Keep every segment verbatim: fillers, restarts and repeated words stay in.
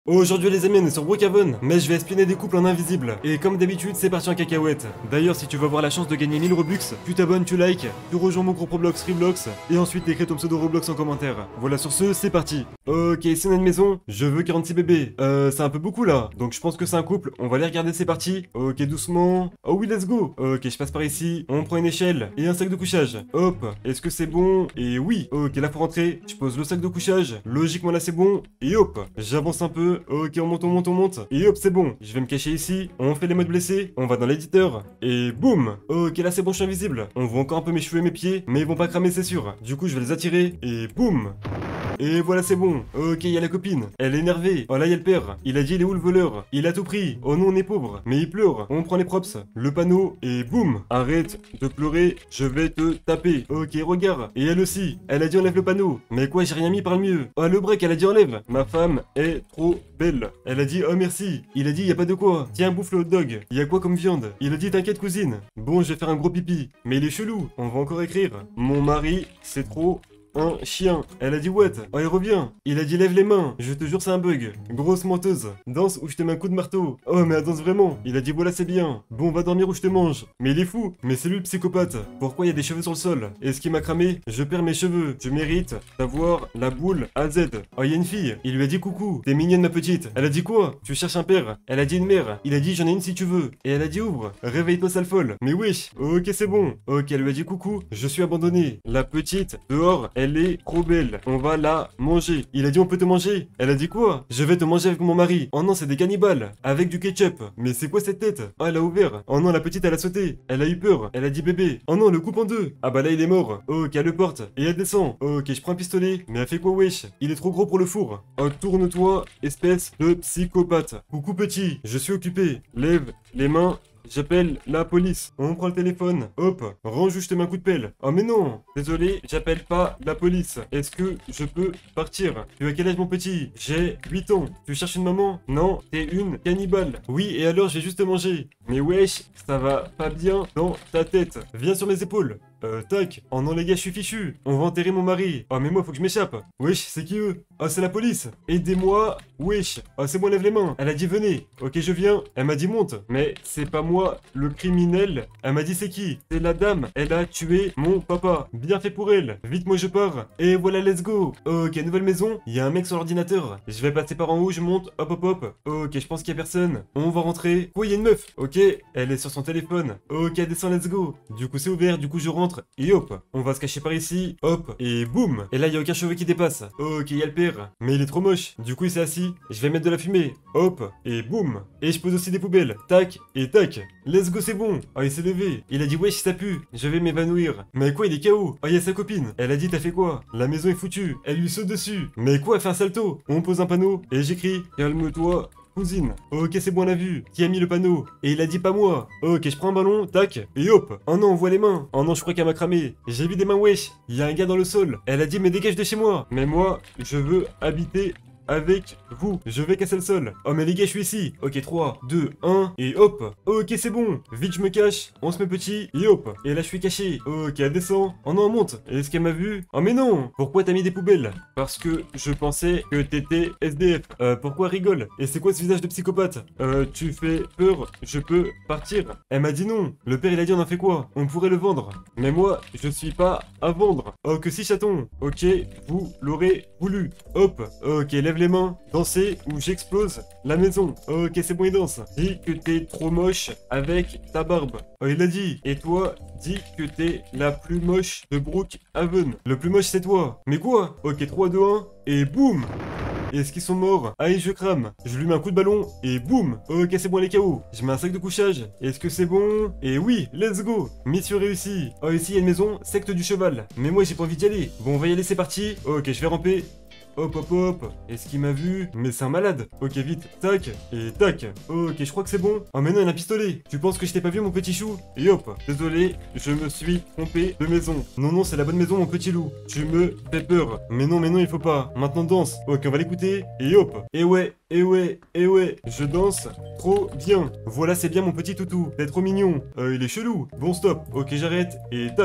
Aujourd'hui les amis, on est sur Brookhaven, mais je vais espionner des couples en invisible. Et comme d'habitude, c'est parti en cacahuète. D'ailleurs, si tu veux avoir la chance de gagner mille Robux, tu t'abonnes, tu likes, tu rejoins mon groupe Roblox Freeblox, et ensuite t'écris ton pseudo Roblox en commentaire. Voilà, sur ce, c'est parti. Ok, ici on a une maison, je veux quarante-six bébés. Euh, c'est un peu beaucoup là, donc je pense que c'est un couple, on va les regarder, c'est parti. Ok, doucement. Oh oui, let's go. Ok, je passe par ici, on prend une échelle, et un sac de couchage. Hop, est-ce que c'est bon? Et oui. Ok, là faut rentrer, je pose le sac de couchage, logiquement là c'est bon, et hop, j'avance un peu. Ok, on monte, on monte, on monte. Et hop, c'est bon. Je vais me cacher ici. On fait les modes blessés. On va dans l'éditeur. Et boum. Ok, là c'est bon, je suis invisible. On voit encore un peu mes cheveux et mes pieds, mais ils vont pas cramer, c'est sûr. Du coup, je vais les attirer. Et boum. Et voilà, c'est bon. Ok, il y a la copine. Elle est énervée. Oh là, il y a le père. Il a dit, il est où le voleur? Il a tout pris. Oh non, on est pauvre. Mais il pleure. On prend les props. Le panneau. Et boum. Arrête de pleurer. Je vais te taper. Ok, regarde. Et elle aussi. Elle a dit, enlève le panneau. Mais quoi, j'ai rien mis par le mieux. Oh, le break, elle a dit, enlève. Ma femme est trop belle. Elle a dit, oh merci. Il a dit, y a pas de quoi. Tiens, bouffe le hot dog. Y a quoi comme viande? Il a dit, t'inquiète, cousine. Bon, je vais faire un gros pipi. Mais il est chelou. On va encore écrire. Mon mari, c'est trop un chien. Elle a dit what? Oh, il revient. Il a dit lève les mains. Je te jure c'est un bug. Grosse menteuse. Danse ou je te mets un coup de marteau. Oh mais elle danse vraiment. Il a dit voilà c'est bien. Bon va dormir ou je te mange. Mais il est fou. Mais c'est lui le psychopathe. Pourquoi il y a des cheveux sur le sol? Et ce qui m'a cramé? Je perds mes cheveux. Je mérite d'avoir la boule à Z. Oh il y a une fille. Il lui a dit coucou. T'es mignonne ma petite. Elle a dit quoi? Tu cherches un père. Elle a dit une mère. Il a dit j'en ai une si tu veux. Et elle a dit ouvre. Réveille-toi sale folle. Mais wesh. Ok c'est bon. Ok elle lui a dit coucou. Je suis abandonné. La petite dehors. Elle est trop belle. On va la manger. Il a dit on peut te manger. Elle a dit quoi? Je vais te manger avec mon mari. Oh non, c'est des cannibales. Avec du ketchup. Mais c'est quoi cette tête? Oh, elle a ouvert. Oh non, la petite, elle a sauté. Elle a eu peur. Elle a dit bébé. Oh non, le coupe en deux. Ah bah là, il est mort. Ok, elle le porte. Et elle descend. Ok, je prends un pistolet. Mais elle fait quoi, wesh? Il est trop gros pour le four. Oh, tourne-toi, espèce de psychopathe. Coucou petit. Je suis occupé. Lève les mains. J'appelle la police. On prend le téléphone. Hop, range ou je te mets un coup de pelle. Oh mais non. Désolé, j'appelle pas la police. Est-ce que je peux partir? Tu as quel âge mon petit? J'ai huit ans. Tu cherches une maman? Non, t'es une cannibale. Oui, et alors j'ai juste mangé. Mais wesh, ça va pas bien dans ta tête. Viens sur mes épaules. Euh, tac. Oh non les gars, je suis fichu. On va enterrer mon mari. Oh mais moi, faut que je m'échappe. Wesh, c'est qui eux? Oh, c'est la police. Aidez-moi. Wesh. Oh, c'est moi, lève les mains. Elle a dit venez. Ok, je viens. Elle m'a dit monte. Mais c'est pas moi, le criminel. Elle m'a dit c'est qui? C'est la dame. Elle a tué mon papa. Bien fait pour elle. Vite, moi, je pars. Et voilà, let's go. Ok, nouvelle maison. Il y a un mec sur l'ordinateur. Je vais passer par en haut, je monte. Hop, hop, hop. Ok, je pense qu'il y a personne. On va rentrer. Oui, il y a une meuf. Ok, elle est sur son téléphone. Ok, elle descend, let's go. Du coup, c'est ouvert. Du coup, je rentre. Et hop, on va se cacher par ici, hop, et boum. Et là, il y a aucun cheveu qui dépasse. Ok, il y a le père, mais il est trop moche. Du coup, il s'est assis. Je vais mettre de la fumée, hop, et boum. Et je pose aussi des poubelles, tac, et tac. Let's go, c'est bon. Oh, il s'est levé. Il a dit, wesh, ça pue. Je vais m'évanouir. Mais quoi, il est K O. Oh, il y a sa copine. Elle a dit, t'as fait quoi? La maison est foutue. Elle lui saute dessus. Mais quoi, elle fait un salto. On pose un panneau, et j'écris, calme-toi. Cousine. Ok, c'est bon, on a vu. Qui a mis le panneau? Et il a dit pas moi. Ok, je prends un ballon, tac, et hop. Oh non, on voit les mains. Oh non, je crois qu'elle m'a cramé. J'ai vu des mains, wesh. Il y a un gars dans le sol. Elle a dit, mais dégage de chez moi. Mais moi, je veux habiter avec vous. Je vais casser le sol. Oh mais les gars, je suis ici. Ok, trois, deux, un, et hop. Ok, c'est bon. Vite, je me cache. On se met petit, et hop. Et là, je suis caché. Ok, elle descend. Oh non, on monte. Est-ce qu'elle m'a vu? Oh mais non. Pourquoi t'as mis des poubelles? Parce que je pensais que t'étais S D F. Euh, pourquoi rigole? Et c'est quoi ce visage de psychopathe? Euh, tu fais peur. Je peux partir. Elle m'a dit non. Le père, il a dit on en fait quoi? On pourrait le vendre. Mais moi, je suis pas à vendre. Oh, que si, chaton. Ok, vous l'aurez voulu. Hop. Ok, lève les mains, danser ou j'explose la maison. Ok, c'est bon, il danse. Dis que t'es trop moche avec ta barbe. Oh, il a dit. Et toi, dis que t'es la plus moche de Brookhaven. Le plus moche, c'est toi. Mais quoi? Ok, trois, deux, un, et boum. Est-ce qu'ils sont morts? Allez, je crame. Je lui mets un coup de ballon et boum. Ok, c'est bon les K O. Je mets un sac de couchage. Est-ce que c'est bon? Et oui, let's go. Mission réussie. Oh, ici, il y a une maison, secte du cheval. Mais moi, j'ai pas envie d'y aller. Bon, on va y aller, c'est parti. Ok, je vais ramper. Hop hop hop. Est-ce qu'il m'a vu? Mais c'est un malade. Ok vite. Tac. Et tac. Ok je crois que c'est bon. Oh mais non il y a un pistolet. Tu penses que je t'ai pas vu mon petit chou? Et hop. Désolé. Je me suis trompé de maison. Non non c'est la bonne maison mon petit loup. Tu me fais peur. Mais non mais non il faut pas. Maintenant danse. Ok on va l'écouter. Et hop. Et ouais. Et ouais. Et ouais. Je danse trop bien. Voilà c'est bien mon petit toutou. T'es trop mignon. Euh il est chelou. Bon stop. Ok j'arrête. Et tac.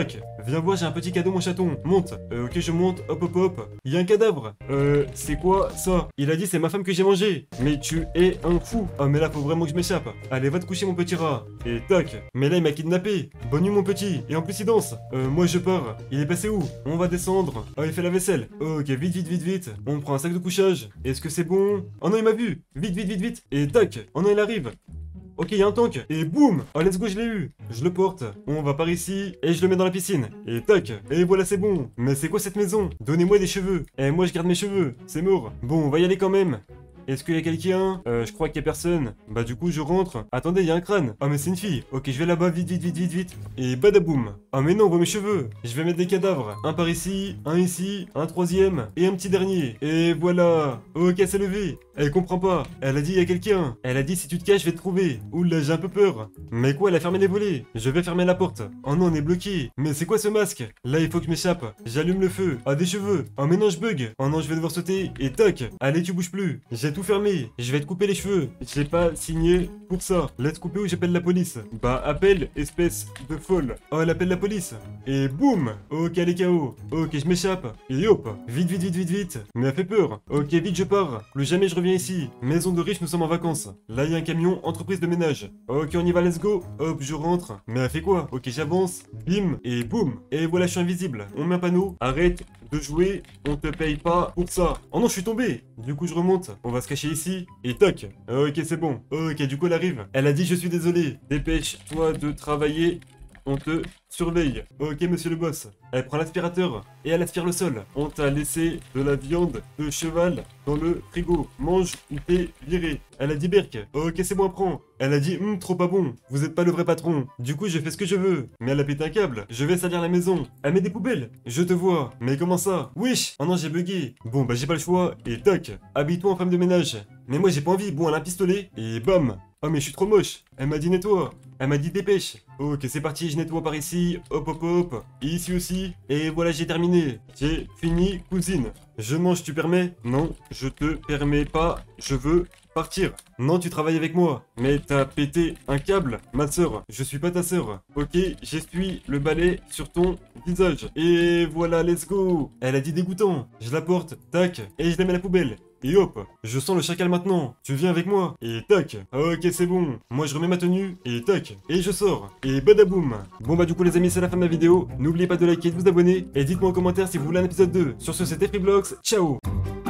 Viens voir, j'ai un petit cadeau mon chaton. Monte. Euh, ok, je monte. Hop, hop, hop. Il y a un cadavre. Euh, c'est quoi ça? Il a dit c'est ma femme que j'ai mangé. Mais tu es un fou. Ah, mais là, faut vraiment que je m'échappe. Allez, va te coucher mon petit rat. Et tac. Mais là, il m'a kidnappé. Bonne nuit mon petit. Et en plus, il danse. Euh, moi, je pars. Il est passé où? On va descendre. Ah, il fait la vaisselle. Ok, vite, vite, vite, vite. On prend un sac de couchage. Est-ce que c'est bon? Oh non, il m'a vu. Vite, vite, vite, vite. Et tac. Oh non, il arrive. Ok, il y a un tank. Et boum. Oh, let's go, je l'ai eu. Je le porte. On va par ici. Et je le mets dans la piscine. Et tac. Et voilà, c'est bon. Mais c'est quoi cette maison? Donnez-moi des cheveux. Et moi, je garde mes cheveux. C'est mort. Bon, on va y aller quand même. Est-ce qu'il y a quelqu'un? Euh, je crois qu'il y a personne. Bah du coup je rentre. Attendez, il y a un crâne. Ah mais c'est une fille. Ok, je vais là-bas, vite, vite, vite, vite, vite. Et badaboum. Ah mais non, on voit mes cheveux. Je vais mettre des cadavres. Un par ici, un ici, un troisième, et un petit dernier. Et voilà. Ok, elle s'est levée. Elle comprend pas. Elle a dit il y a quelqu'un. Elle a dit si tu te caches, je vais te trouver. Oula, j'ai un peu peur. Mais quoi, elle a fermé les volets. Je vais fermer la porte. Oh non, on est bloqué. Mais c'est quoi ce masque? Là, il faut que je m'échappe. J'allume le feu. Ah, des cheveux. Oh mais non, je bug. Oh non, je vais devoir sauter. Et tac. Allez, tu bouges plus. J'ai tout fermé. Je vais te couper les cheveux. J'ai pas signé pour ça. Laisse couper ou j'appelle la police. Bah, appelle, espèce de folle. Oh, elle appelle la police. Et boum. Ok, elle est K O. Ok, je m'échappe. Et hop. Vite, vite, vite, vite, vite. Mais elle fait peur. Ok, vite, je pars. Plus jamais je reviens ici. Maison de riche, nous sommes en vacances. Là, il y a un camion, entreprise de ménage. Ok, on y va, let's go. Hop, je rentre. Mais elle fait quoi? Ok, j'avance. Bim. Et boum. Et voilà, je suis invisible. On met un panneau. Arrête de jouer. On te paye pas pour ça. Oh non, je suis tombé. Du coup, je remonte. On va se cacher ici. Et toc. Ok, c'est bon. Ok, du coup, elle arrive. Elle a dit, je suis désolé. Dépêche-toi de travailler. On te surveille. Ok, monsieur le boss. Elle prend l'aspirateur et elle aspire le sol. On t'a laissé de la viande de cheval dans le frigo. Mange ou t'es viré. Elle a dit Berk. Ok, c'est bon, prends. Elle a dit, hum, trop pas bon. Vous êtes pas le vrai patron. Du coup, je fais ce que je veux. Mais elle a pété un câble. Je vais salir la maison. Elle met des poubelles. Je te vois. Mais comment ça? Wesh. Oh non, j'ai bugué. Bon, bah, j'ai pas le choix. Et toc. Habille-toi en femme de ménage. Mais moi, j'ai pas envie. Bon, elle a un pistolet. Et bam. Oh, mais je suis trop moche. Elle m'a dit nettoie. Elle m'a dit dépêche. Ok, c'est parti, je nettoie par ici. Hop, hop, hop. Et ici aussi. Et voilà, j'ai terminé. J'ai fini, cousine. Je mange, tu permets? Non, je te permets pas. Je veux partir. Non, tu travailles avec moi. Mais t'as pété un câble, ma sœur. Je suis pas ta sœur. Ok, j'essuie le balai sur ton visage. Et voilà, let's go. Elle a dit dégoûtant. Je la porte, tac, et je la mets à la poubelle. Et hop, je sens le chacal maintenant. Tu viens avec moi. Et tac. Ok, c'est bon. Moi, je remets ma tenue. Et tac. Et je sors. Et badaboum. Bon bah du coup les amis, c'est la fin de la vidéo. N'oubliez pas de liker, de vous abonner. Et dites-moi en commentaire si vous voulez un épisode deux. Sur ce, c'était Freeblox. Ciao.